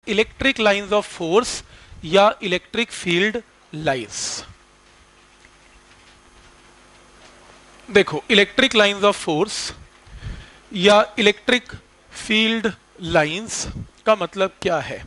Electric lines of force या electric field lines. देखो, electric lines of force या electric field lines का मतलब क्या है?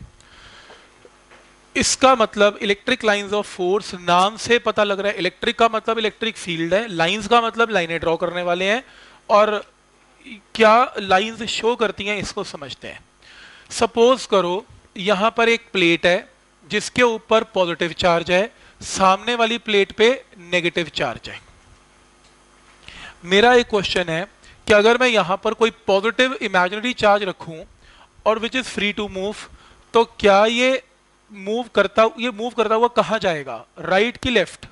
इसका मतलब इलेक्ट्रिक लाइंस ऑफ फोर्स, नाम से पता लग रहा है इलेक्ट्रिक का मतलब इलेक्ट्रिक फील्ड है, लाइंस का मतलब लाइनें ड्रॉ करने वाले हैं, और क्या लाइंस शो करती हैं इसको समझते हैं। सपोज करो यहां पर एक प्लेट है जिसके ऊपर पॉजिटिव चार्ज है, सामने वाली प्लेट पे नेगेटिव चार्ज है। मेरा एक क्वेश्चन है कि अगर मैं यहां पर कोई पॉजिटिव इमेजिनरी चार्ज रखूं और which is free to move, तो क्या ये मूव करता हुआ कहां जाएगा? राइट की लेफ्ट?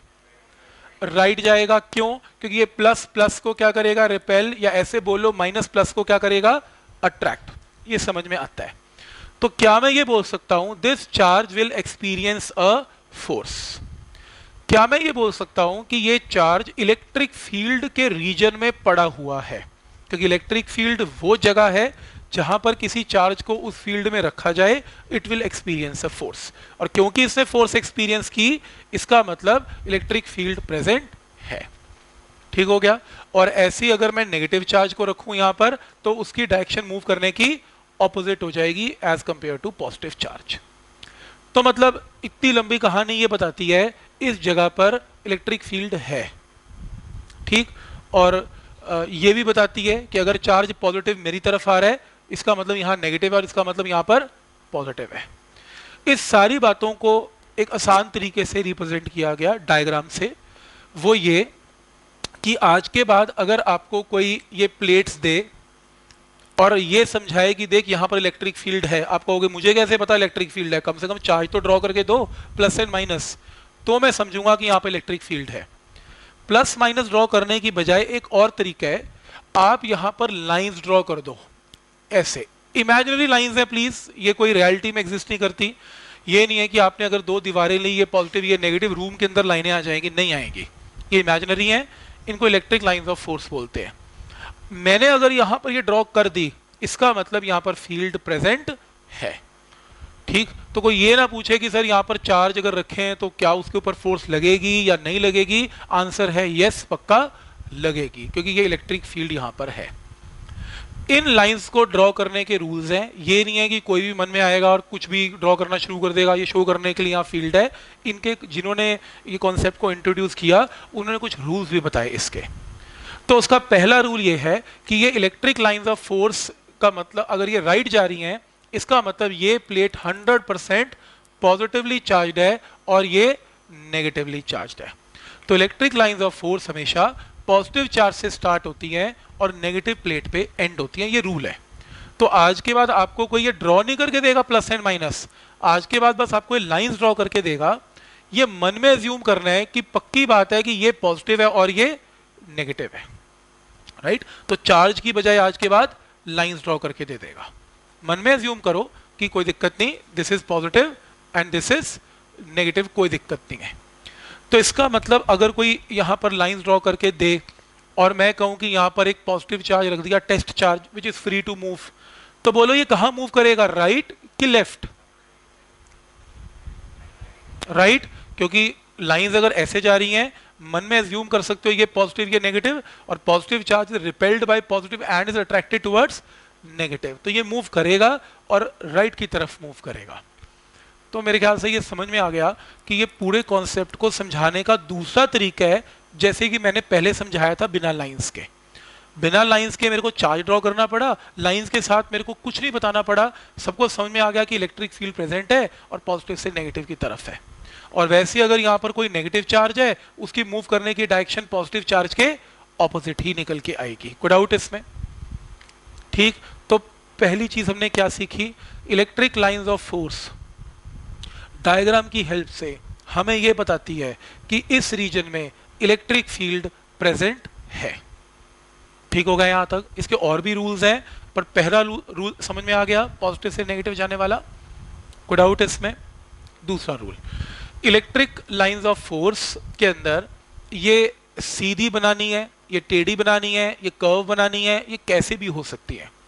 राइट जाएगा। क्यों? क्योंकि ये प्लस प्लस को क्या करेगा? रिपेल, या ऐसे बोलो माइनस प्लस को क्या करेगा? अट्रैक्ट। ये समझ में आता है। तो क्या मैं ये बोल सकता हूं this charge will experience a force? क्या मैं ये बोल सकता हूं कि ये चार्ज इलेक्ट्रिक फील्ड के रीजन में पड़ा हुआ है? क्योंकि इलेक्ट्रिक फील्ड वो जगह है जहां पर किसी चार्ज को उस फील्ड में रखा जाए, it will experience a force. और क्योंकि इसने फोर्स एक्सपीरियंस की, इसका मतलब इलेक्ट्रिक फील्ड प्रेजेंट है। ठीक हो गया। और ऐसी अगर मैं नेगेटिव चार्ज को रखूं यहां पर, तो उसकी डायरेक्शन मूव करने की ऑपोजिट हो जाएगी as compare to positive charge. तो मतलब इतनी लंबी कहानी ये बताती है इस जगह पर इलेक्ट्रिक फील्ड है। ठीक। और ये भी बताती है कि अगर चार्ज पॉजिटिव मेरी तरफ आ रहा है, इसका मतलब यहां नेगेटिव है, और इसका मतलब यहां पर पॉजिटिव है। इस सारी बातों को एक आसान तरीके से रिप्रेजेंट किया गया डायग्राम से। वो ये कि आज के बाद अगर आपको कोई ये प्लेट्स दे और ये समझाए कि देख यहां पर इलेक्ट्रिक फील्ड है, आप कहोगे मुझे कैसे पता इलेक्ट्रिक फील्ड है? कम से कम चार्ज तो ड्रॉ करके दो, प्लस एंड माइनस, तो मैं समझूंगा कि यहां पर इलेक्ट्रिक फील्ड है। प्लस माइनस ड्रॉ करने की बजाय एक और तरीका है, आप यहां पर लाइंस ड्रॉ कर दो। ऐसे इमेजिनरी लाइंस है प्लीज, ये कोई रियलिटी में एग्जिस्ट नहीं करती। ये नहीं है कि आपने अगर दो दीवारें ली, ये पॉजिटिव ये नेगेटिव, रूम के अंदर लाइनें आ जाएंगी, नहीं आएंगी। ये इमेजिनरी हैं, इनको इलेक्ट्रिक लाइंस ऑफ फोर्स बोलते हैं। मैंने अगर यहां पर ये ड्रॉ कर दी, इसका मतलब यहां पर फील्ड प्रेजेंट है। ठीक। तो कोई ये ना पूछे कि सर यहां पर चार्ज अगर रखें तो क्या उसके ऊपर फोर्स लगेगी या नहीं लगेगी? आंसर है यस, पक्का लगेगी, क्योंकि ये इलेक्ट्रिक फील्ड यहां पर है। इन लाइंस को ड्रॉ करने के रूल्स हैं। ये नहीं है कि कोई भी मन में आएगा और कुछ भी ड्रॉ करना शुरू कर देगा, ये शो करने के लिए यहाँ फील्ड है। इनके जिन्होंने ये कॉन्सेप्ट को इंट्रोड्यूस किया, उन्होंने कुछ रूल्स भी बताए इसके। तो उसका पहला रूल ये है कि ये इलेक्ट्रिक लाइंस ऑफ फोर्स का मतलब, अगर ये राइट जा रही हैं, इसका मतलब ये प्लेट 100% पॉजिटिवली चार्ज्ड है और ये नेगेटिवली चार्ज्ड है। तो इलेक्ट्रिक लाइंस ऑफ फोर्स हमेशा पॉजिटिव चार्ज से स्टार्ट होती हैं और नेगेटिव प्लेट पे एंड होती हैं। ये रूल है। तो आज के बाद आपको कोई ये ड्रॉ नहीं करके देगा प्लस एंड माइनस, आज के बाद बस आपको ये लाइंस ड्रॉ करके देगा। ये मन में अज्यूम करना है कि पक्की बात है कि ये पॉजिटिव है और ये नेगेटिव है, राइट। तो चार्ज की बजाय आज के बाद लाइंस ड्रॉ करके दे देगा। मन में अज्यूम करो कि कोई दिक्कत नहीं, this is positive and this is negative, कोई दिक्कत नहीं है। तो इसका मतलब अगर कोई यहां पर लाइंस ड्रॉ करके दे और मैं कहूं कि यहां पर एक पॉजिटिव चार्ज रख दिया, test charge which is free to move, तो बोलो ये कहां मूव करेगा, राइट कि लेफ्ट? राइट, क्योंकि लाइंस अगर ऐसे जा रही हैं, मन में अज्यूम कर सकते हो ये पॉजिटिव ये नेगेटिव, और positive charge is repelled by positive and is attracted towards negative, तो ये मूव करेगा और राइट की तरफ मूव करेगा। तो मेरे ख्याल से ये समझ में आ गया कि ये पूरे कॉन्सेप्ट को समझाने का दूसरा तरीका है, जैसे कि मैंने पहले समझाया था बिना लाइंस के। बिना लाइंस के मेरे को चार्ज ड्रॉ करना पड़ा, लाइंस के साथ मेरे को कुछ नहीं बताना पड़ा, सबको समझ में आ गया कि इलेक्ट्रिक फील्ड प्रेजेंट है और पॉजिटिव से नेगेटिव की तरफ है। और वैसे ही अगर यहाँ पर कोई नेगेटिव चार्ज है, उसकी मूव करने की डायरेक्शन पॉजिटिव चार्ज के ऑपोजिट ही निकल के आएगी। कोई डाउट इसमें? ठीक। तो पहली चीज हमने क्या सीखी, electric lines of force diagram की हेल्प से हमें यह बताती है कि इस रीजन में इलेक्ट्रिक फील्ड प्रेजेंट है। ठीक हो गया यहां तक? इसके और भी रूल्स हैं, पर पहला रूल समझ में आ गया, पॉजिटिव से नेगेटिव जाने वाला। कोई डाउट इसमें? दूसरा rule, electric lines of force के अंदर ये सीधी बनानी है, ये टेढ़ी बनानी है, ये कर्व बनानी है, ये कैसे भी हो सकती है।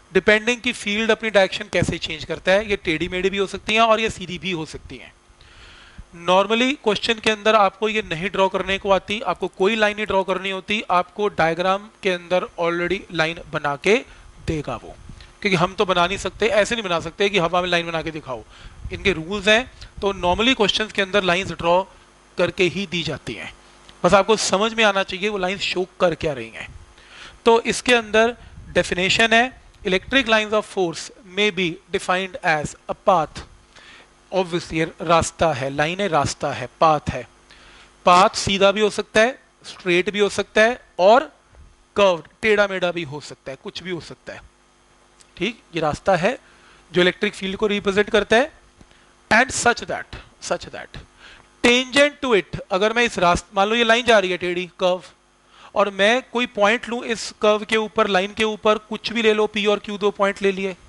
डिपेंडिंग कि फील्ड अपनी डायरेक्शन कैसे चेंज करता है। ये टेढ़ी मेढ़ी भी हो सकती हैं और ये सीधी भी हो सकती हैं। नॉर्मली क्वेश्चन के अंदर आपको ये नहीं ड्रॉ करने को आती, आपको कोई लाइन नहीं ड्रॉ करनी होती, आपको डायग्राम के अंदर ऑलरेडी लाइन बना के देगा वो, क्योंकि हम तो बना नहीं सकते, ऐसे नहीं बना सकते कि हवा में लाइन बना के दिखाओ, इनके रूल्स हैं। तो नॉर्मली क्वेश्चंस के अंदर लाइंस ड्रॉ करके ही दी जाती हैं, बस आपको समझ में आना चाहिए वो लाइंस शो कर क्या रही हैं। तो इसके अंदर डेफिनेशन है, electric lines of force may be defined as a path. Obviously रास्ता है, लाइन है, रास्ता है, पाथ है। पाथ सीधा भी हो सकता है, स्ट्रेट भी हो सकता है, और कर्व्ड टेढ़ा मेढ़ा भी हो सकता है, कुछ भी हो सकता है। ठीक, ये रास्ता है जो इलेक्ट्रिक फील्ड को रिप्रेजेंट करता है। And such that tangent to it, अगर मैं इस रास्ते, मान लो ये लाइन जा रही है टेढ़ी कर्व, और मैं कोई पॉइंट लूं इस कर्व के ऊपर, लाइन के ऊपर, कुछ भी ले लो, पी और क्यू, दो पॉइंट ले लिए,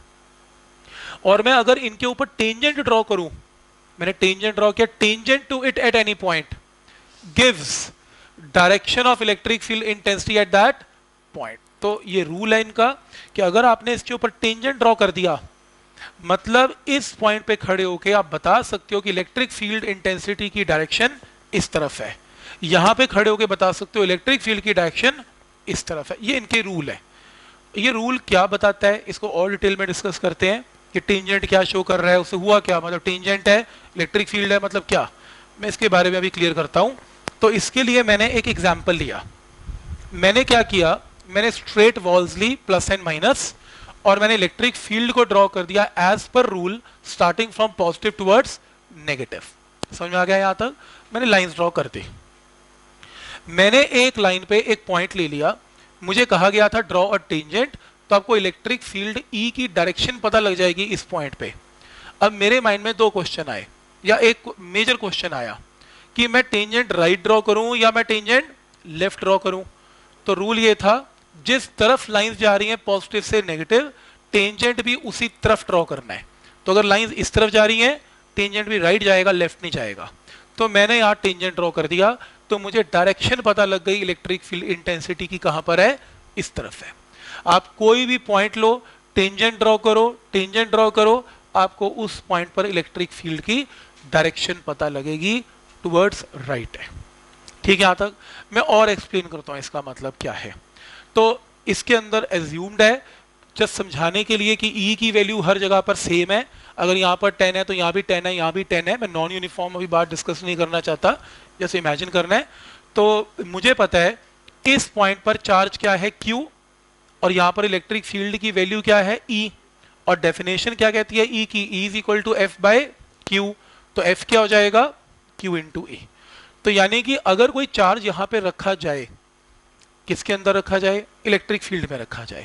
और मैं अगर इनके ऊपर टेंजेंट ड्रॉ करूं, मैंने टेंजेंट ड्रॉ किया, tangent to it at any point gives direction of electric field intensity at that point. तो ये रूल है इनका कि अगर आपने इसके ऊपर टेंजेंट ड्रॉ कर दिया, मतलब इस पॉइंट पे खड़े होके आप बता सकते हो कि इलेक्ट्रिक फील्ड इंटेंसिटी की डायरेक्शन इस तरफ है, यहां पे खड़े होके बता सकते हो इलेक्ट्रिक फील्ड की डायरेक्शन इस तरफ है। ये इनके रूल है। ये रूल क्या बताता है, इसको और डिटेल में डिस्कस करते हैं कि टेंजेंट क्या शो कर रहा है, उससे हुआ क्या, मतलब टेंजेंट है, इलेक्ट्रिक फील्ड है, मतलब क्या, मैं इसके बारे में अभी क्लियर करता हूं। तो इसके लिए मैंने एक एग्जाम्पल लिया। मैंने क्या किया, मैंने स्ट्रेट वॉल्स ली प्लस एंड माइनस, और मैंने इलेक्ट्रिक फील्ड को ड्रॉ कर दिया as per rule starting from positive towards negative. समझ में आ गया? यहां तक मैंने लाइंस ड्रॉ कर दी। मैंने एक लाइन पे एक पॉइंट ले लिया, मुझे कहा गया था ड्रॉ अ टेंजेंट, तो आपको इलेक्ट्रिक फील्ड ई की डायरेक्शन पता लग जाएगी इस पॉइंट पे। अब मेरे माइंड में दो क्वेश्चन आए, या एक मेजर क्वेश्चन आया कि मैं टेंजेंट राइट ड्रॉ करूं या मैं टेंजेंट लेफ्ट ड्रॉ करूं। तो रूल ये था, जिस तरफ लाइंस जा रही हैं पॉजिटिव से नेगेटिव, टेंजेंट भी उसी तरफ ड्रॉ करना है। तो अगर लाइंस इस तरफ जा रही हैं, टेंजेंट भी राइट जाएगा, लेफ्ट नहीं जाएगा। तो मैंने यहाँ टेंजेंट ड्रॉ कर दिया, तो मुझे डायरेक्शन पता लग गई इलेक्ट्रिक फील्ड इंटेंसिटी की कहां पर है, इस तरफ है। आप कोई भी पॉइंट लो, टेंजेंट ड्रॉ करो, टेंजेंट ड्रॉ करो, आपको उस पॉइंट पर इलेक्ट्रिक फील्ड की डायरेक्शन पता लगेगी, टुवर्ड्स राइट है। ठीक है? यहां तक मैं और एक्सप्लेन करता हूं इसका मतलब क्या है। तो इसके अंदर एज्यूम्ड है, जस्ट समझाने के लिए, कि ई की वैल्यू हर जगह पर सेम है। अगर यहाँ पर 10 है तो यहाँ भी 10 है, यहाँ भी 10 है। मैं नॉन यूनिफॉर्म अभी बात डिस्कस नहीं करना चाहता, जैसे इमेजिन करना है। तो मुझे पता है इस पॉइंट पर चार्ज क्या है, Q, और यहाँ पर इलेक्ट्रिक फील्ड की वैल्यू क्या है, E, और डेफिनेशन क्या कहती है E की, E is equal to F by Q। तो F क्या हो जाएगा, Q इंटू E। तो यानी कि अगर कोई चार्ज यहाँ पे रखा जाए, किसके अंदर रखा जाए, इलेक्ट्रिक फील्ड में रखा जाए,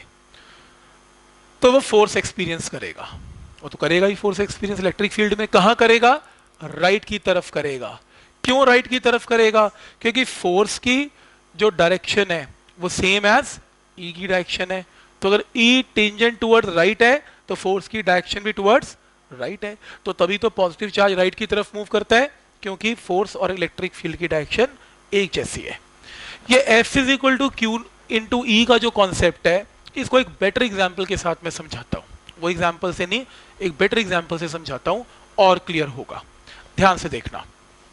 तो वो फोर्स एक्सपीरियंस करेगा। वो तो करेगा ही फोर्स एक्सपीरियंस इलेक्ट्रिक फील्ड में। कहां करेगा, राइट की तरफ करेगा। क्यों राइट की तरफ करेगा, क्योंकि फोर्स की जो डायरेक्शन है वो सेम एज ई की डायरेक्शन है। तो अगर ई टेंजेंट टुवर्ड्स राइट है तो फोर्स की डायरेक्शन भी टुवर्ड्स राइट है। तो तभी तो पॉजिटिव चार्ज राइट की तरफ मूव करता है, क्योंकि फोर्स और इलेक्ट्रिक फील्ड की डायरेक्शन एक जैसी है। ये F is equal to Q into E का जो कॉन्सेप्ट है, इसको एक बेटर एग्जाम्पल के साथ मैं समझाता हूं। वो एग्जाम्पल से नहीं, एक बेटर एग्जाम्पल से समझाता हूं और क्लियर होगा। ध्यान से देखना।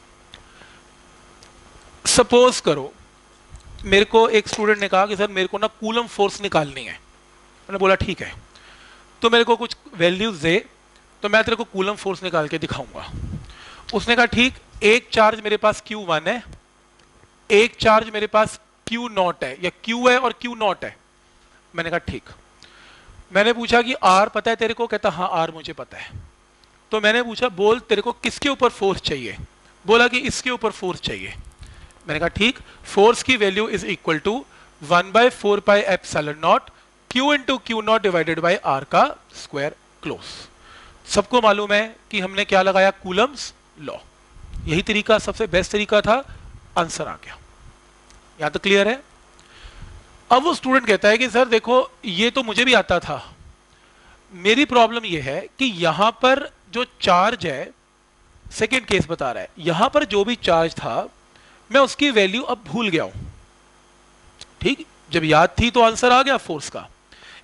सपोज करो मेरे को एक स्टूडेंट ने कहा कि सर मेरे को ना कूलम फोर्स निकालनी है। मैंने बोला ठीक है, तो मेरे को कुछ वैल्यूज दे, तो मैं तेरे को कूलम फोर्स निकाल के दिखाऊंगा। उसने कहा ठीक, एक चार्ज मेरे पास Q1 है, एक चार्ज मेरे पास Q0 है, या Q है और Q0 है। मैंने कहा ठीक। मैंने पूछा कि R पता है तेरे को? कहता हाँ R मुझे पता है। तो मैंने पूछा बोल तेरे को किसके ऊपर फोर्स चाहिए? बोला कि इसके ऊपर फोर्स चाहिए। मैंने कहा ठीक, फोर्स की value is equal to 1/4 pi epsilon naught Q into Q0 divided by R का स्क्वायर क्लोज। सबको मालूम है कि हमने क्या लगाया, कूलम्स लॉ। यही तरीका सबसे बेस्ट तरीका था, आंसर आ गया। यहां तक क्लियर है? अब वो स्टूडेंट कहता है कि सर देखो ये तो मुझे भी आता था, मेरी प्रॉब्लम ये है कि यहां पर जो चार्ज है, सेकेंड केस बता रहा है, यहां पर जो भी चार्ज था मैं उसकी वैल्यू अब भूल गया हूं। ठीक, जब याद थी तो आंसर आ गया फोर्स का।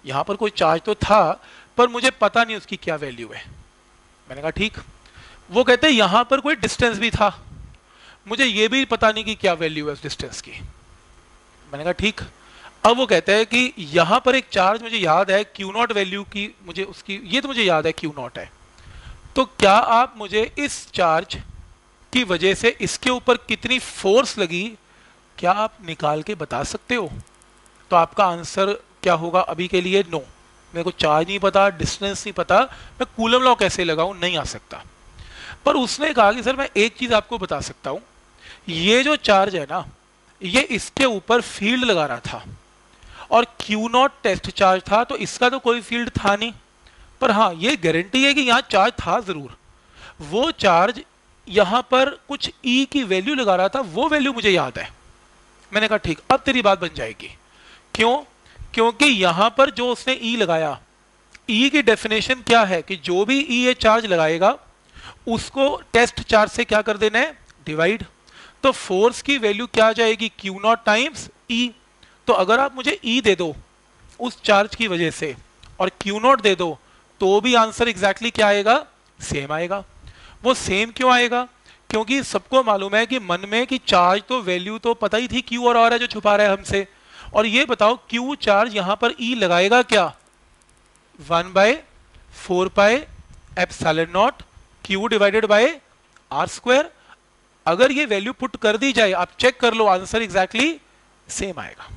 यहाँ पर कोई चार्ज तो था पर मुझे पता नहीं उसकी क्या वैल्यू है। मैंने कहा ठीक। वो कहते हैं यहाँ पर कोई डिस्टेंस भी था, मुझे ये भी पता नहीं कि क्या वैल्यू है उस डिस्टेंस की। मैंने कहा ठीक। अब वो कहते हैं कि यहाँ पर एक चार्ज मुझे याद है क्यू नॉट वैल्यू की, मुझे उसकी ये तो मुझे याद है क्यू नॉट है, तो क्या आप मुझे इस चार्ज की वजह से इसके ऊपर कितनी फोर्स लगी, क्या आप निकाल के बता सकते हो? तो आपका आंसर क्या होगा अभी के लिए? नो, मेरे को चार्ज नहीं पता, डिस्टेंस नहीं पता, मैं कूलम लॉ कैसे लगाऊं, नहीं आ सकता। पर उसने कहा कि सर मैं एक चीज आपको बता सकता हूं, ये जो चार्ज है ना, ये इसके ऊपर फील्ड लगा रहा था और क्यू नॉट टेस्ट चार्ज था, तो इसका तो कोई फील्ड था नहीं, पर हाँ ये गारंटी है कि यहाँ चार्ज था जरूर। वो चार्ज यहाँ पर कुछ ई की वैल्यू लगा रहा था, वो वैल्यू मुझे याद है। मैंने कहा ठीक, अब तेरी बात बन जाएगी। क्यों? क्योंकि यहां पर जो उसने ई लगाया, ई की डेफिनेशन क्या है कि जो भी ई ये चार्ज लगाएगा उसको टेस्ट चार्ज से क्या कर देना है, डिवाइड। तो फोर्स की वैल्यू क्या आ जाएगी, क्यू नॉट टाइम्स ई। तो अगर आप मुझे ई दे दो उस चार्ज की वजह से और क्यू नॉट दे दो, तो भी आंसर एग्जैक्टली क्या आएगा, सेम आएगा। वो सेम क्यों आएगा? क्योंकि सबको मालूम है कि मन में कि चार्ज तो वैल्यू तो पता ही थी, क्यू और आर है जो छुपा रहा है हमसे। और ये बताओ क्यू चार्ज यहां पर ई लगाएगा क्या, 1/4 pi epsilon naught Q divided by R square. अगर ये वैल्यू पुट कर दी जाए, आप चेक कर लो, आंसर एग्जैक्टली सेम आएगा।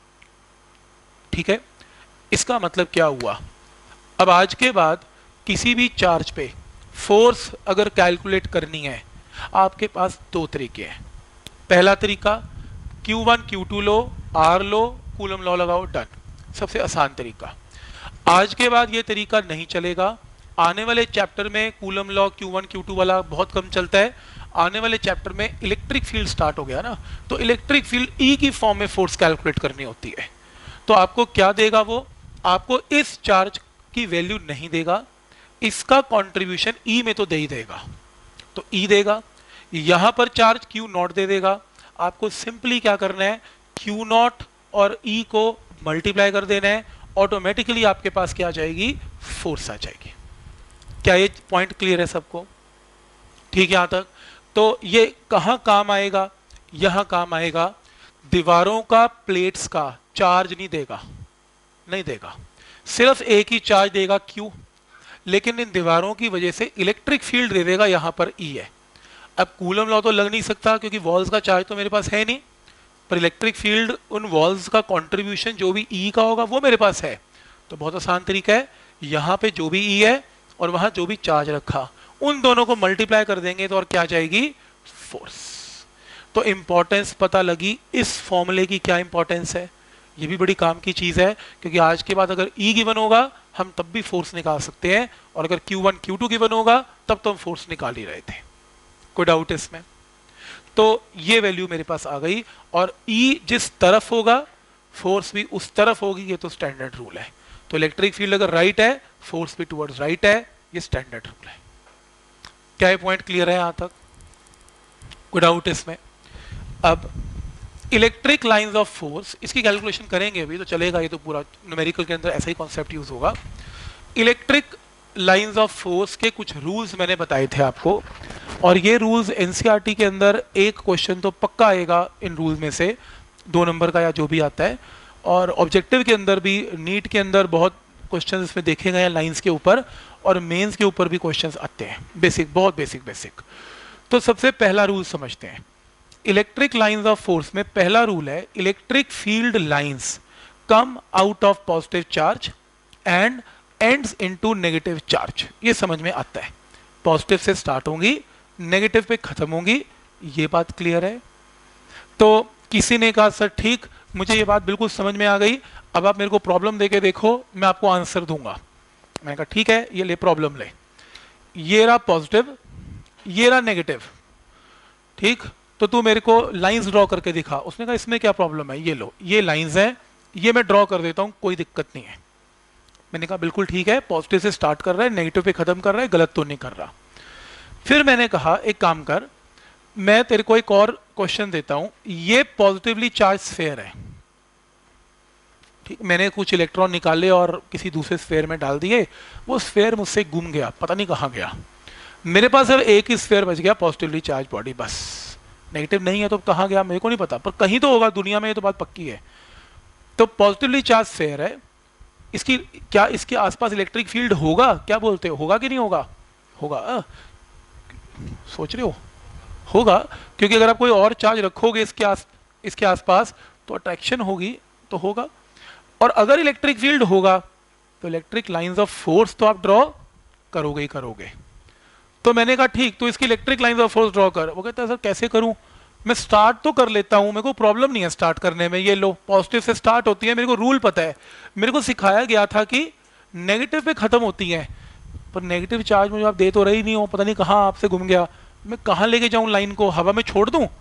ठीक है, इसका मतलब क्या हुआ? अब आज के बाद किसी भी चार्ज पे फोर्स अगर कैलकुलेट करनी है, आपके पास दो तरीके हैं। पहला तरीका Q1 Q2 लो, R लो, कूलम लॉ लगाओ, डन, सबसे आसान तरीका। आज के बाद ये तरीका नहीं चलेगा। आने वाले चैप्टर में कूलम लॉ Q1 Q2 वाला बहुत कम चलता है। आने वाले चैप्टर में इलेक्ट्रिक फील्ड स्टार्ट हो गया ना, तो इलेक्ट्रिक फील्ड ई की फॉर्म में फोर्स कैलकुलेट करनी होती है। तो आपको क्या देगा वो? आपको इस चार्ज की वैल्यू नहीं देगा, इसका कंट्रीब्यूशन ई में तो दे ही देगा। तो ई देगा, यहां पर चार्ज क्यू नॉट दे देगा। आपको सिंपली क्या करना है, क्यू नॉट और ई को मल्टीप्लाई कर देना है, ऑटोमेटिकली आपके पास क्या आ जाएगी, फोर्स आ जाएगी। क्या ये पॉइंट क्लियर है सबको? ठीक है यहां तक? तो ये कहां काम आएगा, यहां काम आएगा। दीवारों का, प्लेट्स का चार्ज नहीं देगा, नहीं देगा, सिर्फ एक ही चार्ज देगा क्यू, लेकिन इन दीवारों की वजह से इलेक्ट्रिक फील्ड दे देगा, यहां पर ई है। अब कूलम लॉ तो लग नहीं सकता क्योंकि वॉल्स का चार्ज तो मेरे पास है नहीं, पर इलेक्ट्रिक फील्ड उन वॉल्स का कंट्रीब्यूशन जो भी ई का होगा वो मेरे पास है। तो बहुत आसान तरीका है, यहाँ पे जो भी ई है और वहां जो भी चार्ज रखा, उन दोनों को मल्टीप्लाई कर देंगे तो और क्या जाएगी, फोर्स। तो इंपॉर्टेंस पता लगी इस फॉर्मूले की, क्या इंपॉर्टेंस है। ये भी बड़ी काम की चीज है क्योंकि आज के बाद अगर ई गिवन होगा हम तब भी फोर्स निकाल सकते हैं, और अगर Q1 Q2 गिवन होगा तब तो हम फोर्स निकाल ही रहे थे। कोई डाउट इसमें? तो ये वैल्यू मेरे पास आ गई, और ई जिस तरफ होगा फोर्स भी उस तरफ होगी, ये तो स्टैंडर्ड रूल है। तो इलेक्ट्रिक फील्ड अगर राइट है, फोर्स भी टुवर्ड्स राइट है, ये स्टैंडर्ड रूल है। क्या ये पॉइंट क्लियर है यहां तक? कोई डाउट इसमें? अब इलेक्ट्रिक लाइंस ऑफ फोर्स, इसकी कैलकुलेशन करेंगे अभी, तो चलेगा, ये तो पूरा न्यूमेरिकल के अंदर ऐसा ही कॉन्सेप्ट यूज होगा। इलेक्ट्रिक लाइंस ऑफ फोर्स के कुछ रूल्स मैंने बताए थे आपको, और ये रूल्स एनसीईआरटी के अंदर एक क्वेश्चन तो पक्का आएगा इन रूल्स में से, 2 नंबर का या जो भी आता है, और ऑब्जेक्टिव के अंदर भी, नीट के अंदर बहुत क्वेश्चन इसमें देखे गए हैं लाइंस के ऊपर, और मेंस के ऊपर भी क्वेश्चंस आते हैं, बेसिक, बहुत बेसिक। तो सबसे पहला रूल समझते हैं। इलेक्ट्रिक लाइंस ऑफ फोर्स में पहला रूल है, electric field lines come out of positive charge and ends into negative charge. ये समझ में आता है, पॉजिटिव से स्टार्ट होंगी, नेगेटिव पे खत्म होंगी। ये बात क्लियर है? तो किसी ने कहा सर ठीक, मुझे ये बात बिल्कुल समझ में आ गई, अब आप मेरे को प्रॉब्लम देके देखो, मैं आपको आंसर दूंगा। मैंने कहा ठीक है, ये ले प्रॉब्लम ले, ये रहा पॉजिटिव, ये रहा नेगेटिव, ठीक, तो तू मेरे को लाइंस ड्रॉ करके दिखा। उसने कहा इसमें क्या प्रॉब्लम है, ये लो, ये लाइंस हैं, ये मैं ड्रॉ कर देता हूं, कोई दिक्कत नहीं है। मैंने कहा बिल्कुल ठीक है, पॉजिटिव से स्टार्ट कर रहा है, नेगेटिव पे खत्म कर रहा है, गलत तो नहीं कर रहा। फिर मैंने कहा एक काम कर, मैं तेरे को एक और क्वेश्चन देता हूं, ये पॉजिटिवली चार्ज स्फीयर है, ठीक, मैंने कुछ इलेक्ट्रॉन निकाले और किसी दूसरे स्फेयर में डाल दिए, वो स्फेयर मुझसे गुम गया, पता नहीं कहाँ गया। मेरे पास अब एक ही स्फेयर बच गया, पॉजिटिवली चार्ज बॉडी, बस। नेगेटिव नहीं है तो कहाँ गया मेरे को नहीं पता, पर कहीं तो होगा दुनिया में, ये तो बात पक्की है। तो पॉजिटिवली चार्ज स्फेयर है, इसकी क्या इसके आसपास इलेक्ट्रिक फील्ड होगा, क्या बोलते हो, होगा कि नहीं होगा? होगा। सोच रहे हो? होगा, क्योंकि अगर आप कोई और चार्ज रखोगे इसके आसपास तो अट्रैक्शन होगी, तो होगा। और अगर इलेक्ट्रिक फील्ड होगा तो इलेक्ट्रिक लाइंस ऑफ फोर्स तो आप ड्रॉ करोगे ही करोगे। तो मैंने कहा ठीक, तो इसकी electric lines of force draw कर। वो कहता है सर कैसे करूं? मैं स्टार्ट तो कर लेता हूं, मेरे को प्रॉब्लम नहीं है स्टार्ट करने में। ये लो, पॉजिटिव से स्टार्ट होती है, मेरे को रूल पता है, मेरे को सिखाया गया था कि नेगेटिव पे खत्म होती है। पर नेगेटिव चार्ज मुझे आप दे तो रही नहीं हो, पता नहीं कहाँ आपसे घूम गया, मैं कहाँ लेके जाऊं लाइन को? हवा में छोड़ दूं?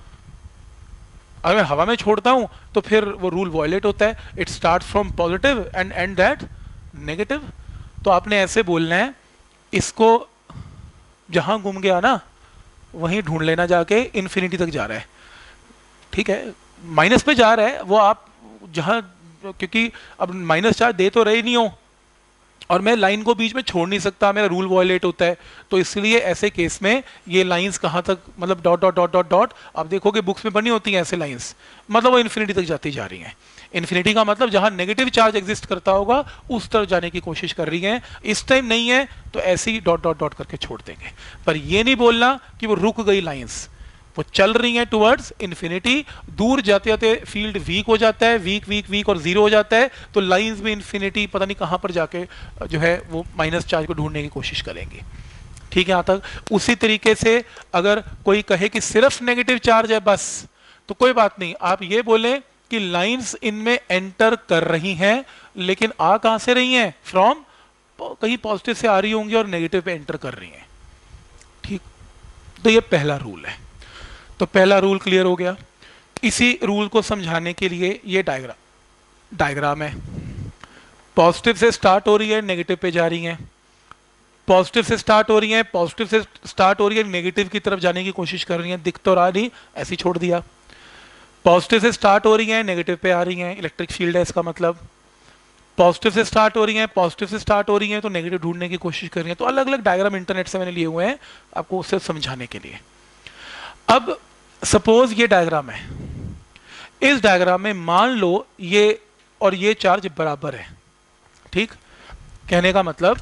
अगर मैं हवा में छोड़ता हूं तो फिर वो रूल वॉयलेट होता है, it start from positive and end that negative. तो आपने ऐसे बोलना है, इसको जहां घूम गया ना वहीं ढूंढ लेना जाके, इन्फिनिटी तक जा रहा है, ठीक है, माइनस पे जा रहा है वो, आप जहां, क्योंकि अब माइनस चार्ज दे तो रहे नहीं हो और मैं लाइन को बीच में छोड़ नहीं सकता, मेरा रूल वॉयलेट होता है। तो इसलिए ऐसे केस में ये लाइंस कहाँ तक, मतलब dot dot dot dot dot, आप देखोगे बुक्स में बनी होती हैं ऐसे लाइंस, मतलब वो इन्फिनिटी तक जाती जा रही हैं। इन्फिनिटी का मतलब जहां नेगेटिव चार्ज एग्जिस्ट करता होगा उस तरफ जाने की कोशिश कर रही हैं। इस टाइम नहीं है तो ऐसे ही डॉट डॉट डॉट करके छोड़ देंगे। पर ये नहीं बोलना कि वो रुक गई लाइंस, वो चल रही हैं टुवर्ड्स इन्फिनिटी। दूर जाते जाते फील्ड वीक हो जाता है, वीक वीक वीक और जीरो हो जाता है, तो लाइंस में इन्फिनिटी पता नहीं कहां पर जाके जो है वो माइनस चार्ज को ढूंढने की कोशिश करेंगे। ठीक है, यहां तक। उसी तरीके से अगर कोई कहे कि सिर्फ नेगेटिव चार्ज है बस, तो कोई बात नहीं, आप ये बोलें कि लाइंस इनमें एंटर कर रही हैं, लेकिन आ कहां से रही हैं? फ्रॉम, कहीं पॉजिटिव से आ रही होंगी और नेगेटिव पे एंटर कर रही हैं। ठीक, तो ये पहला रूल है। तो पहला रूल क्लियर हो गया। इसी रूल को समझाने के लिए ये डायग्राम है। पॉजिटिव से स्टार्ट हो रही है, नेगेटिव पे जा रही हैं, पॉजिटिव से स्टार्ट हो रही हैं, पॉजिटिव से स्टार्ट हो रही है, नेगेटिव की तरफ जाने की कोशिश कर रही हैं, दिख तो रहा नहीं, ऐसे छोड़ दिया। पॉजिटिव से स्टार्ट हो रही हैं, नेगेटिव पे आ रही हैं, इलेक्ट्रिक फील्ड है इसका मतलब। पॉजिटिव से स्टार्ट हो रही हैं, पॉजिटिव से स्टार्ट हो रही हैं, तो नेगेटिव ढूंढने की कोशिश कर रही हैं। तो अलग अलग डायग्राम इंटरनेट से मैंने लिए हुए हैं आपको उससे समझाने के लिए। अब सपोज ये डायग्राम है, इस डायग्राम में मान लो ये और ये चार्ज बराबर है। ठीक, कहने का मतलब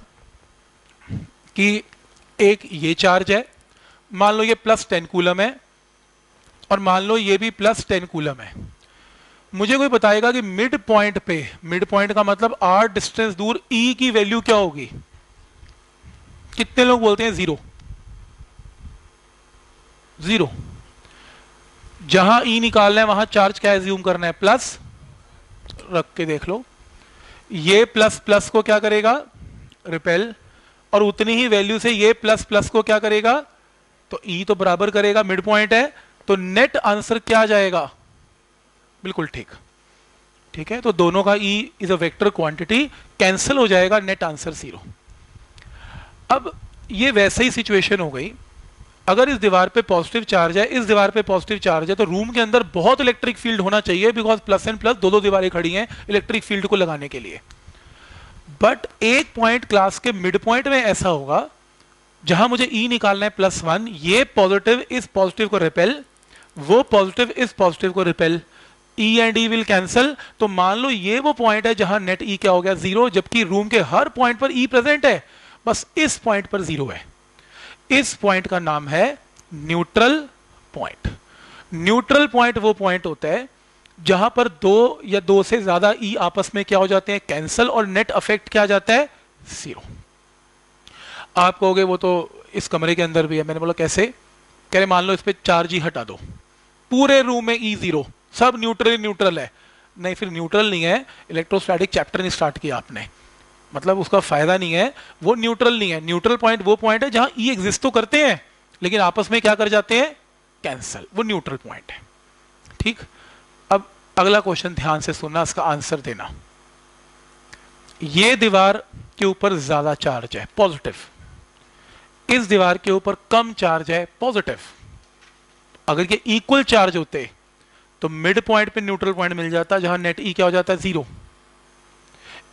कि एक ये चार्ज है, मान लो ये +10 कूलम है और मान लो ये भी +10 कूलम है। मुझे कोई बताएगा कि मिड पॉइंट पे, मिड पॉइंट का मतलब r डिस्टेंस दूर, E की वैल्यू क्या होगी? कितने लोग बोलते हैं जीरो? जीरो। जहां E निकालना है वहां चार्ज क्या एज्यूम करना है? प्लस। रख के देख लो, ये प्लस प्लस को क्या करेगा? रिपेल। और उतनी ही वैल्यू से ये प्लस प्लस को क्या करेगा? तो E तो बराबर करेगा, मिड पॉइंट है, तो नेट आंसर क्या आ जाएगा? बिल्कुल ठीक। ठीक है, तो दोनों का E is a vector quantity, cancel हो जाएगा, नेट आंसर 0। अब ये वैसे ही सिचुएशन हो गई, अगर इस दीवार पे पॉजिटिव चार्ज है, इस दीवार पे पॉजिटिव चार्ज है, तो रूम के अंदर बहुत इलेक्ट्रिक फील्ड होना चाहिए, बिकॉज प्लस एंड प्लस दो दो दीवारें खड़ी हैं इलेक्ट्रिक फील्ड को लगाने के लिए। बट एक पॉइंट क्लास के मिड पॉइंट में ऐसा होगा जहां मुझे E निकालना है +1, ये पॉजिटिव इस पॉजिटिव को रिपेल, वो पॉजिटिव इस पॉजिटिव को repel, E and E will cancel. तो मान लो ये वो पॉइंट है जहां नेट E क्या हो गया? 0, जबकि रूम के हर पॉइंट पर E प्रेजेंट है, बस इस पॉइंट पर 0 है। इस पॉइंट का नाम है न्यूट्रल पॉइंट। न्यूट्रल पॉइंट वो पॉइंट होता है जहां पर दो या दो से ज्यादा E आपस में क्या हो जाते हैं? कैंसल, और नेट अफेक्ट क्या आ जाता है? 0। आप कहोगे वो तो इस कमरे के अंदर भी है। मैंने बोला कैसे? कह रहे मान लो इस पे चार्ज ही हटा दो, पूरे रूम में E 0, सब न्यूट्रल न्यूट्रल है। नहीं, फिर न्यूट्रल नहीं है, इलेक्ट्रोस्टैटिक चैप्टर नहीं स्टार्ट किया आपने, मतलब उसका फायदा नहीं है, वो न्यूट्रल नहीं है। न्यूट्रल पॉइंट वो पॉइंट है जहां E एग्जिस्ट तो करते हैं लेकिन आपस में क्या कर जाते हैं? कैंसल, वो न्यूट्रल पॉइंट है। ठीक, अब अगला क्वेश्चन ध्यान से सुनना, इसका आंसर देना। ये दीवार के ऊपर ज्यादा चार्ज है, पॉजिटिव, इस दीवार के ऊपर कम चार्ज है, पॉजिटिव। अगर ये इक्वल चार्ज होते तो मिड पॉइंट पे न्यूट्रल पॉइंट मिल जाता, जहां नेट E क्या हो जाता है? 0।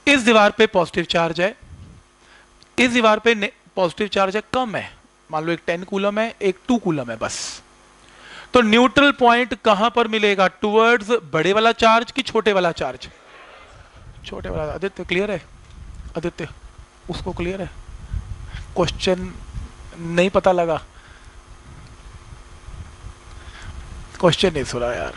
इस दीवार पे पॉजिटिव चार्ज है, इस दीवार पे पॉजिटिव चार्ज है, कम है, मान लो एक 10 कूलम है, एक 2 कूलम है बस। तो न्यूट्रल पॉइंट कहां पर मिलेगा? टुवर्ड्स बड़े वाला चार्ज कि छोटे वाला चार्ज? छोटे वाला। आदित्य क्लियर है? आदित्य उसको क्लियर है? क्वेश्चन नहीं पता लगा? क्वेश्चन नहीं सुना यार,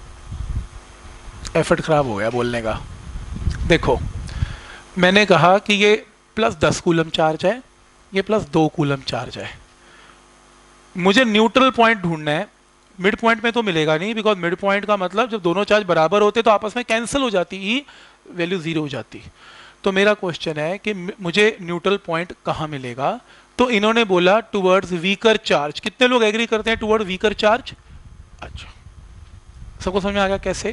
एफर्ट खराब हो गया बोलने का। देखो मैंने कहा कि ये +10 कूलम चार्ज है, ये +2 कूलम चार्ज है। मुझे न्यूट्रल पॉइंट ढूंढना है। मिड पॉइंट में तो मिलेगा नहीं, बिकॉज मिड पॉइंट का मतलब जब दोनों चार्ज बराबर होते तो आपस में कैंसिल हो जाती, ई वैल्यू 0 हो जाती। तो मेरा क्वेश्चन है कि मुझे न्यूट्रल पॉइंट कहाँ मिलेगा? तो इन्होंने बोला टुवर्ड्स वीकर चार्ज। कितने लोग एग्री करते हैं टुवर्ड वीकर चार्ज? अच्छा, सबको समझ में आ गया कैसे?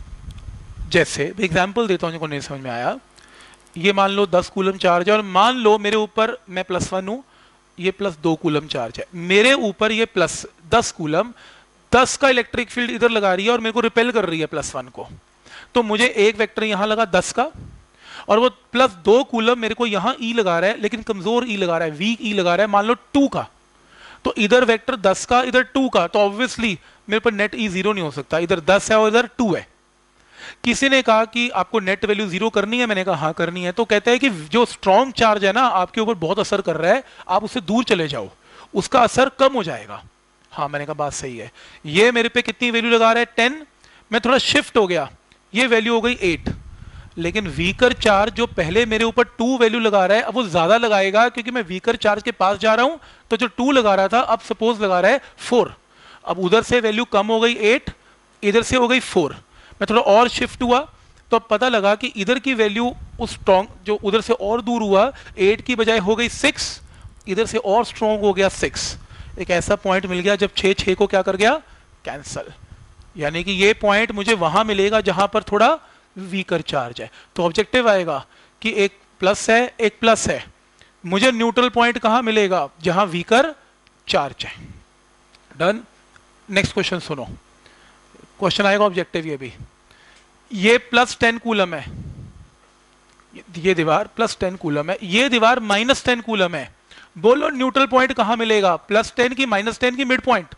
जैसे एग्जाम्पल देता हूँ जिनको नहीं समझ में आया। ये मान लो 10 कूलम चार्ज है और मान लो मेरे ऊपर, मैं +1 हूँ, ये +2 कूलम चार्ज है। मेरे ऊपर ये +10 कूलम, 10 का इलेक्ट्रिक फील्ड इधर लगा रही है और मेरे को रिपेल कर रही है +1 को। तो मुझे एक वेक्टर यहां लगा 10 का, और वो +2 कूलम मेरे को यहां ई लगा रहा है, लेकिन कमजोर ई लगा रहा है, वीक ई लगा रहा है, मान लो 2 का। तो इधर वेक्टर 10 का, इधर 2 का, तो ऑब्वियसली मेरे पर नेट ई 0 नहीं हो सकता। इधर 10 है और इधर 2 है। किसी ने कहा कि आपको नेट वैल्यू 0 करनी है, मैंने कहा हाँ करनी है। तो कहते हैं कि जो स्ट्रॉन्ग चार्ज है ना आपके ऊपर बहुत असर कर रहा है, आप उससे दूर चले जाओ, उसका असर कम हो जाएगा। हाँ मैंने कहा बात सही है। ये मेरे पे कितनी वैल्यू लगा रहा है? 10। मैं थोड़ा शिफ्ट हो गया, ये वैल्यू हो गई 8। लेकिन वीकर चार्ज जो पहले मेरे ऊपर 2 वैल्यू लगा रहा है, अब वो ज्यादा लगाएगा क्योंकि मैं वीकर चार्ज के पास जा रहा हूं। तो जो 2 लगा रहा था अब सपोज लगा रहा है 4। अब उधर से वैल्यू कम हो गई 8, इधर से हो गई 4। मैं थोड़ा और शिफ्ट हुआ तो अब पता लगा कि इधर की वैल्यू उस स्ट्रॉन्ग जो उधर से और दूर हुआ 8 की बजाय हो गई 6, इधर से और स्ट्रॉन्ग हो गया 6। एक ऐसा पॉइंट मिल गया जब 6 को क्या कर गया? कैंसल। यानी कि ये पॉइंट मुझे वहां मिलेगा जहां पर थोड़ा वीकर चार्ज है। तो ऑब्जेक्टिव आएगा कि एक प्लस है एक प्लस है, मुझे न्यूट्रल पॉइंट कहां मिलेगा? जहां वीकर चार्ज है। डन। नेक्स्ट क्वेश्चन सुनो, क्वेश्चन आएगा ऑब्जेक्टिव ये भी। ये +10 कूलम है, ये दीवार +10 कूलम है, ये दीवार -10 कूलम है। बोलो न्यूट्रल पॉइंट कहां मिलेगा? +10 की -10 की मिड पॉइंट?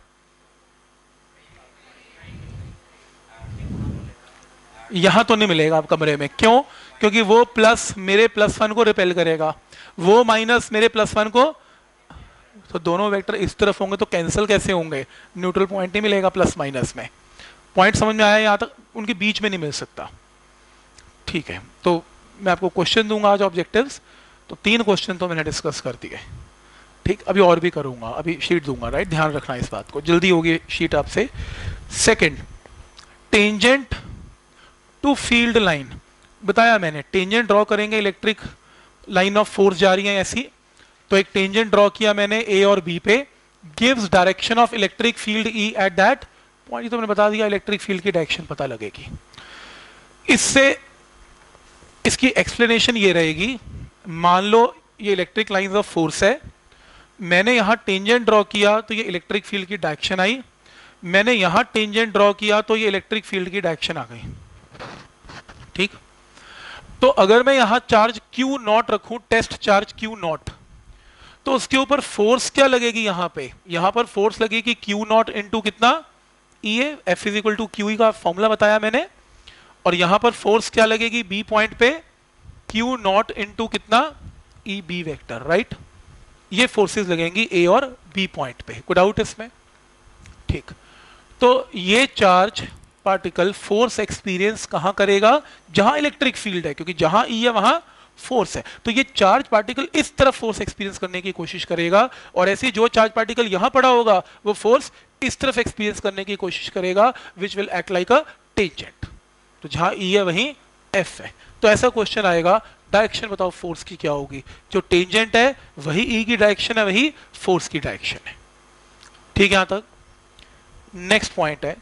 यहां तो नहीं मिलेगा आप कमरे में। क्यों? क्योंकि वो प्लस मेरे +1 को रिपेल करेगा, वो माइनस मेरे +1 को। तो दोनों वेक्टर इस तरफ होंगे तो कैंसिल कैसे होंगे? न्यूट्रल पॉइंट नहीं मिलेगा प्लस माइनस में। पॉइंट समझ में आया? यहां तक उनके बीच में नहीं मिल सकता। ठीक है, तो मैं आपको क्वेश्चन दूंगा आज ऑब्जेक्टिव्स। तो 3 क्वेश्चन तो मैंने डिस्कस कर दिए। ठीक, अभी और भी करूंगा, अभी शीट दूंगा, राइट? ध्यान रखना इस बात को, जल्दी होगी शीट आपसे। Second, tangent to field line. बताया मैंने, टेंजेंट ड्रॉ करेंगे, इलेक्ट्रिक लाइन ऑफ फोर्स जा रही है ऐसी। तो एक टेंजेंट ड्रॉ किया मैंने ए और बी पे, gives direction of electric field E at that point. तो मैंने बता दिया, इलेक्ट्रिक फील्ड की डायरेक्शन पता लगेगी। इससे इसकी एक्सप्लेनेशन ये रहेगी, मान लो ये इलेक्ट्रिक लाइंस ऑफ फोर्स है, मैंने यहां टेंजेंट ड्रॉ किया तो ये इलेक्ट्रिक फील्ड की डायरेक्शन आई, मैंने यहां टेंजेंट ड्रॉ किया तो ये इलेक्ट्रिक फील्ड की डायरेक्शन आ गई। ठीक, तो अगर मैं यहां चार्ज Q0 रखूं, टेस्ट चार्ज Q0, तो उसके ऊपर फोर्स क्या लगेगी? यहां पर फोर्स लगेगी Q0 इंटू कितना? E A, F is equal to QE का फॉर्मूला बताया मैंने। और यहां पर फोर्स क्या लगेगी बी पॉइंट पे? Q0 इंटू कितना? E B vector, right? ये फोर्सेस लगेंगी ए और बी पॉइंट पे। कोई डाउट इसमें? ठीक, तो ये चार्ज पार्टिकल फोर्स एक्सपीरियंस कहां करेगा? जहां इलेक्ट्रिक फील्ड है, क्योंकि जहां ई है वहां फोर्स है। तो ये चार्ज पार्टिकल इस तरफ फोर्स एक्सपीरियंस करने की कोशिश करेगा, और ऐसे जो चार्ज पार्टिकल यहां पड़ा होगा वो फोर्स इस तरफ एक्सपीरियंस करने की कोशिश करेगा, which will act like a tangent. तो जहां ई है वहीं एफ है। तो ऐसा क्वेश्चन आएगा, डायरेक्शन बताओ फोर्स की क्या होगी? जो टेंजेंट है वही ई की डायरेक्शन है, वही फोर्स की डायरेक्शन है। ठीक है यहां तक? नेक्स्ट पॉइंट है,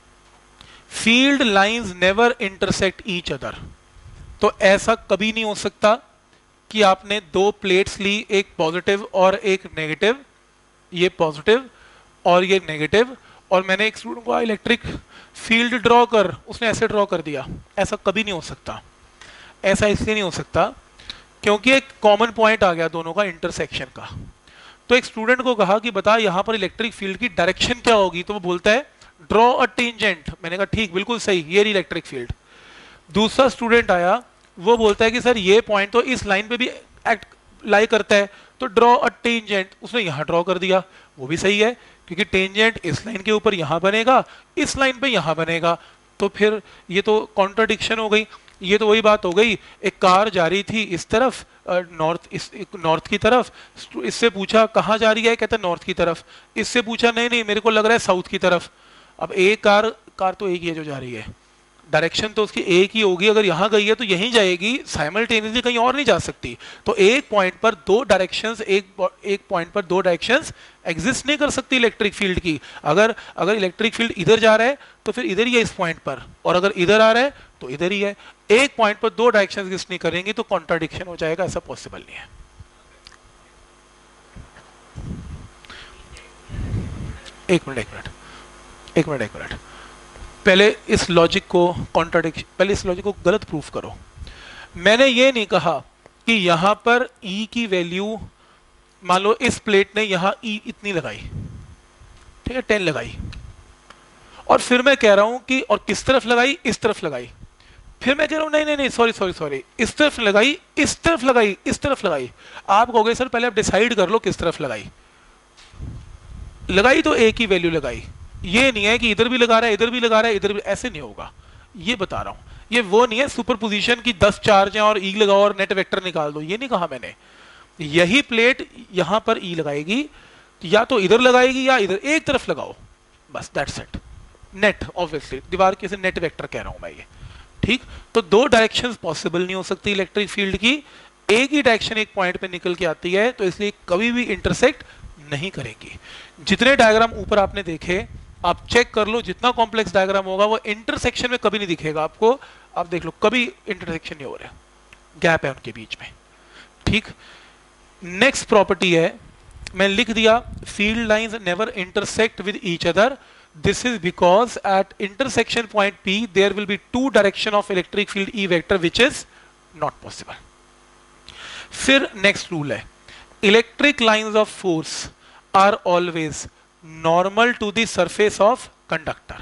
field lines never intersect each other. तो ऐसा कभी नहीं हो सकता कि आपने 2 प्लेट्स ली, एक पॉजिटिव और एक नेगेटिव, ये पॉजिटिव और ये नेगेटिव, और मैंने एक स्टूडेंट को इलेक्ट्रिक फील्ड ड्रॉ कर, उसने ऐसे ड्रॉ कर दिया। ऐसा कभी नहीं हो सकता। ऐसा इसलिए नहीं हो सकता क्योंकि एक कॉमन पॉइंट आ गया दोनों का इंटरसेक्शन का। तो एक स्टूडेंट को कहा कि बता यहाँ पर इलेक्ट्रिक फील्ड की डायरेक्शन क्या होगी, तो वो बोलता है ड्रॉ अ टेंजेंट। मैंने कहा ठीक, बिल्कुल सही, ये रही इलेक्ट्रिक फील्ड। दूसरा स्टूडेंट आया, वो बोलता है कि सर ये पॉइंट तो इस लाइन पे भी एक्ट लाई करता है, तो ड्रॉ अ टेंजेंट। उसने यहाँ ड्रॉ कर दिया, वो भी सही है क्योंकि टेंजेंट इस लाइन के ऊपर यहाँ बनेगा, इस लाइन पे यहाँ बनेगा। तो फिर ये तो कॉन्ट्राडिक्शन हो गई। ये तो वही बात हो गई, एक कार जा रही थी इस तरफ नॉर्थ की तरफ, इससे पूछा कहाँ जा रही है, कहता नॉर्थ की तरफ। इससे पूछा नहीं नहीं मेरे को लग रहा है साउथ की तरफ। अब एक कार तो एक ही है जो जा रही है, डायरेक्शन तो उसकी एक ही होगी, अगर यहाँ गई है तो यहीं जाएगी, साइमल्टेनियसली कहीं और नहीं जा सकती। तो एक पॉइंट पर दो डायरेक्शंस, एक पॉइंट पर दो डायरेक्शंस एग्जिस्ट नहीं कर सकती इलेक्ट्रिक फील्ड की। अगर इलेक्ट्रिक फील्ड इधर जा रहा है तो फिर इधर ही है इस पॉइंट पर, और अगर इधर आ रहा है तो इधर ही है। एक पॉइंट पर दो डायरेक्शंस एग्जिस्ट नहीं करेंगी तो कॉन्ट्राडिक्शन हो जाएगा, ऐसा पॉसिबल नहीं है। एक मिनट, पहले इस लॉजिक को गलत प्रूफ करो। मैंने ये नहीं कहा कि यहां पर E की वैल्यू, मान लो इस प्लेट ने यहां E इतनी लगाई, ठीक है 10 लगाई, और फिर मैं कह रहा हूं कि और किस तरफ लगाई, इस तरफ लगाई। फिर मैं कह रहा हूं नहीं सॉरी, इस तरफ लगाई, इस तरफ लगाई, इस तरफ लगाई। आप कहोगे सर पहले आप डिसाइड कर लो किस तरफ लगाई तो एक ही वैल्यू लगाई। ये नहीं है कि इधर भी लगा रहा है, इधर भी लगा रहा है, इधर भी, ऐसे नहीं होगा। ये बता रहा हूं, ये वो नहीं है सुपरपोजिशन की 10 चार्ज हैं और E लगाओ और नेट वेक्टर निकाल दो, ये नहीं कहा मैंने। यही प्लेट यहां पर E लगाएगी, या तो इधर लगाएगी या इधर, एक तरफ लगाओ बस, दैट्स इट। नेट ऑब्वियसली दीवार के से नेट वेक्टर कह रहा हूं मैं ये, ठीक। तो दो डायरेक्शंस पॉसिबल नहीं हो सकती इलेक्ट्रिक फील्ड की, एक ही डायरेक्शन एक पॉइंट पे निकल के आती है, तो इसलिए कभी भी इंटरसेक्ट नहीं करेंगी। जितने डायग्राम ऊपर आपने देखे आप चेक कर लो, जितना कॉम्प्लेक्स डायग्राम होगा वो इंटरसेक्शन में कभी नहीं दिखेगा आपको। आप देख लो कभी इंटरसेक्शन नहीं हो रहा, गैप है उनके बीच में, ठीक। नेक्स्ट प्रॉपर्टी है, मैं लिख दिया field lines never intersect with each other. This is because at intersection point P there will be two direction of electric field E vector which is not possible. फिर next rule है, electric lines of force are always normal to the surface of conductor.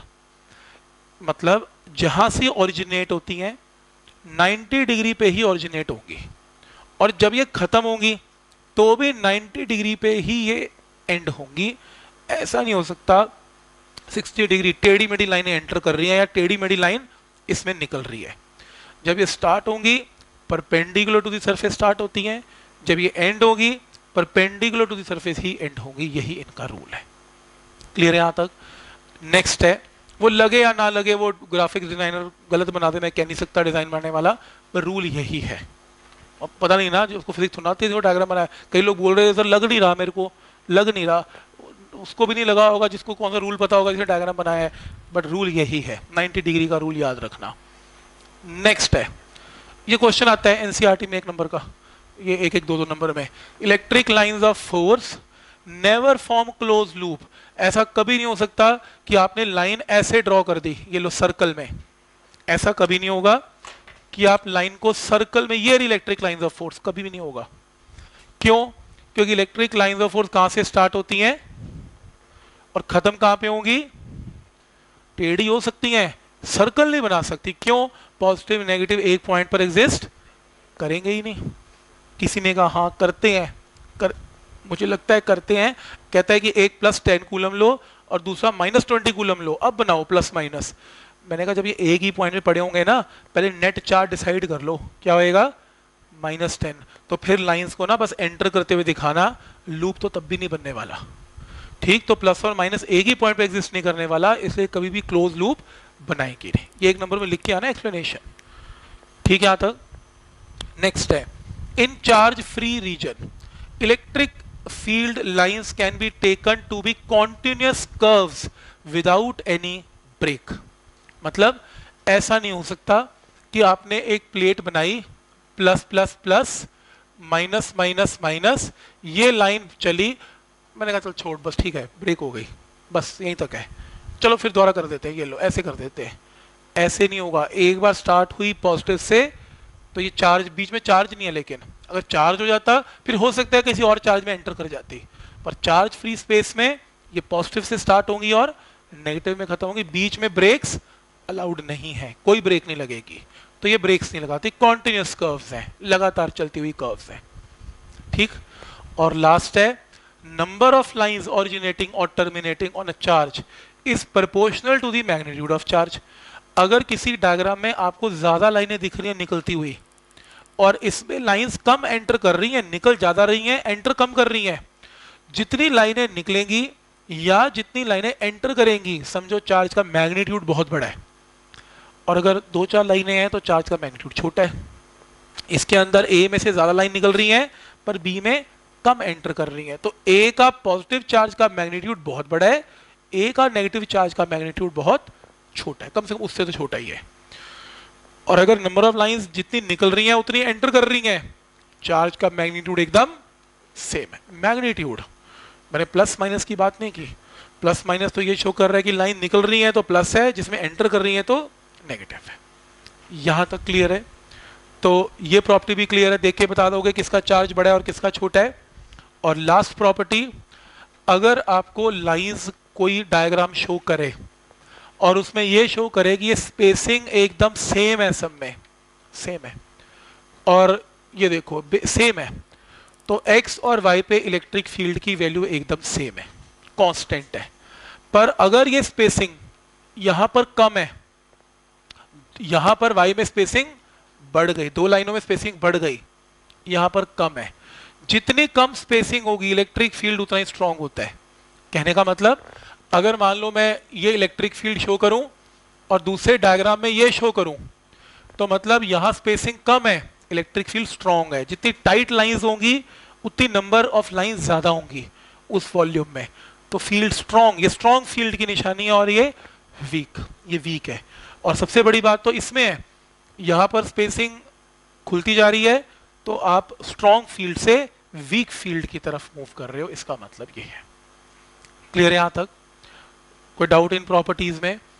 मतलब जहां से originate होती हैं 90 degree पे ही originate होंगी, और जब ये खत्म होंगी तो भी 90 डिग्री पे ही ये एंड होंगी। ऐसा नहीं हो सकता 60 डिग्री टेढ़ी मेढ़ी लाइनें एंटर कर रही हैं या टेढ़ी मेढ़ी लाइन इसमें निकल रही है। जब ये स्टार्ट होंगी perpendicular to the surface start होती हैं, जब ये एंड होगी परपेंडिकुलर टू द सरफेस ही एंड होंगी, यही इनका रूल है। क्लियर है यहां तक? नेक्स्ट है, वो लगे या ना लगे, वो ग्राफिक्स डिजाइनर गलत बना दे, मैं कह नहीं सकता डिजाइन बनाने वाला, पर रूल यही है। अब पता नहीं ना, जो उसको फिजिक्स सुनाती है, डायग्राम बनाया, कई लोग बोल रहे हैं सर लग नहीं रहा, मेरे को लग नहीं रहा, उसको भी नहीं लगा होगा जिसको कौन सा रूल पता होगा जिसने डायग्राम बनाया है, बट रूल यही है, 90 डिग्री का रूल याद रखना। नेक्स्ट है, ये क्वेश्चन आता है एनसीईआरटी में 1 नंबर का, ये 1-1, 2-2 नंबर में, electric lines of force never form close loop. ऐसा कभी नहीं हो सकता कि आपने लाइन ऐसे ड्रॉ कर दी, ये लो सर्कल में, ऐसा कभी नहीं होगा कि आप लाइन को सर्कल में, ये इलेक्ट्रिक लाइंस ऑफ फोर्स कभी भी नहीं होगा। क्यों? क्योंकि इलेक्ट्रिक लाइंस ऑफ फोर्स कहां से स्टार्ट होती हैं और खत्म कहां पे होंगी? टेढ़ी हो सकती हैं, सर्कल नहीं बना सकती। क्यों? पॉजिटिव नेगेटिव एक पॉइंट पर एग्जिस्ट करेंगे ही नहीं। किसी ने कहा हाँ करते हैं, मुझे लगता है करते हैं, कहता है कि एक +10 कूलम लो और दूसरा -20 कूलम लो, अब बनाओ प्लस माइनस। मैंने कहा जब ये एक ही पॉइंट में पड़े होंगे ना, पहले नेट चार्ज डिसाइड कर लो, क्या होएगा? -10। तो फिर लाइंस को ना बस एंटर करते हुए दिखाना, लूप तो तब भी नहीं बनने वाला, ठीक। तो प्लस और माइनस एक ही पॉइंट पे एग्जिस्ट नहीं करने वाला, इसलिए कभी भी क्लोज लूप बनाएंगे नहीं। ये 1 नंबर में लिख के आना एक्सप्लेनेशन, ठीक है। यहां तक नेक्स्ट है, in charge free region electric field lines can be taken to be continuous curves without any break। मतलब ऐसा नहीं हो सकता कि आपने एक प्लेट बनाई plus plus plus minus minus minus, ये लाइन चली, मैंने कहा चल छोड़ बस ठीक है ब्रेक हो गई, बस यहीं तक है, चलो फिर दोबारा कर देते हैं, ये लो ऐसे कर देते हैं। ऐसे नहीं होगा, एक बार स्टार्ट हुई पॉजिटिव से तो ये चार्ज, बीच में चार्ज नहीं है, लेकिन अगर चार्ज हो जाता फिर हो सकता है किसी और चार्ज में एंटर कर जाती, पर चार्ज फ्री स्पेस में ये पॉजिटिव से स्टार्ट होंगी और नेगेटिव में खत्म होंगी। बीच में ब्रेक्स अलाउड नहीं है, कोई ब्रेक नहीं लगेगी, तो ये ब्रेक्स नहीं लगाती, कॉन्टिन्यूस कर्व्स हैं, लगातार चलती हुई कर्व्स हैं। ठीक। और लास्ट है, नंबर ऑफ लाइंस ओरिजिनेटिंग और terminating on a charge is proportional to the magnitude of charge. अगर किसी डायग्राम में आपको ज्यादा लाइनें दिख रही हैं निकलती हुई और इसमें लाइंस कम एंटर कर रही हैं, निकल ज्यादा रही हैं, एंटर कम कर रही हैं, जितनी लाइनें निकलेंगी या जितनी लाइनें एंटर करेंगी, समझो चार्ज का मैग्नीट्यूड बहुत बड़ा है। और अगर 2-4 लाइनें हैं तो चार्ज का मैग्नीट्यूड छोटा है। इसके अंदर ए में से ज्यादा लाइन निकल रही है पर बी में कम एंटर कर रही है, तो ए का पॉजिटिव चार्ज का मैग्नीट्यूड बहुत बड़ा है, ए का नेगेटिव चार्ज का मैग्नीट्यूड बहुत छोटा है, कम से कम उससे तो छोटा ही है। और अगर नंबर ऑफ लाइंस जितनी निकल रही हैं उतनी एंटर कर रही हैं, चार्ज का मैग्नीट्यूड एकदम सेम है। मैग्नीट्यूड, मैंने प्लस माइनस की बात नहीं की, प्लस माइनस तो ये शो कर रहा है कि लाइन निकल रही है तो प्लस है, जिसमें एंटर कर रही है तो नेगेटिव है। यहां तक क्लियर है? तो ये प्रॉपर्टी भी क्लियर है, देख के बता दोगे किसका चार्ज बड़ा है और किसका छोटा है। और लास्ट प्रॉपर्टी, अगर आपको लाइंस कोई डायग्राम शो करे और उसमें ये शो करे कि ये स्पेसिंग एकदम सेम है, सब में सेम है, और ये देखो सेम है, तो x और y पे इलेक्ट्रिक फील्ड की वैल्यू एकदम सेम है, कांस्टेंट है। पर अगर ये स्पेसिंग यहां पर कम है, यहां पर y में स्पेसिंग बढ़ गई, 2 लाइनों में स्पेसिंग बढ़ गई, यहां पर कम है, जितनी कम स्पेसिंग होगी इलेक्ट्रिक फील्ड उतना ही स्ट्रांग होता है। कहने का मतलब, अगर मान लो मैं ये इलेक्ट्रिक फील्ड शो करूं और दूसरे डायग्राम में ये शो करूं, तो मतलब यहां स्पेसिंग कम है, इलेक्ट्रिक फील्ड स्ट्रांग है। जितनी टाइट लाइंस होंगी उतनी नंबर ऑफ लाइंस ज्यादा होंगी उस वॉल्यूम में, तो फील्ड स्ट्रांग, ये स्ट्रांग फील्ड की निशानी है, और ये वीक है। और सबसे बड़ी बात तो इसमें है, यहां पर स्पेसिंग खुलती जा रही है तो आप स्ट्रांग फील्ड से वीक फील्ड की तरफ मूव कर रहे हो, इसका मतलब ये है। क्लियर है यहां तक? कोई डाउट इन प्रॉपर्टीज में?